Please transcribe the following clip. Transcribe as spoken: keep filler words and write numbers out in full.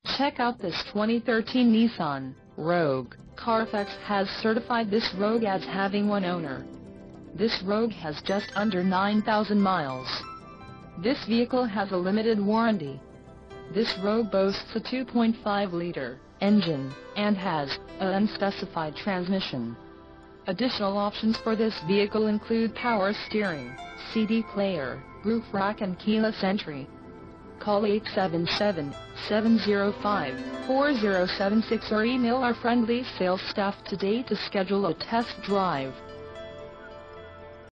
Check out this twenty thirteen Nissan Rogue. Carfax has certified this Rogue as having one owner. This Rogue has just under nine thousand miles. This vehicle has a limited warranty. This Rogue boasts a two point five liter engine, and has an unspecified transmission. Additional options for this vehicle include power steering, C D player, roof rack and keyless entry. Call eight seven seven, seven zero five, four zero seven six or email our friendly sales staff today to schedule a test drive.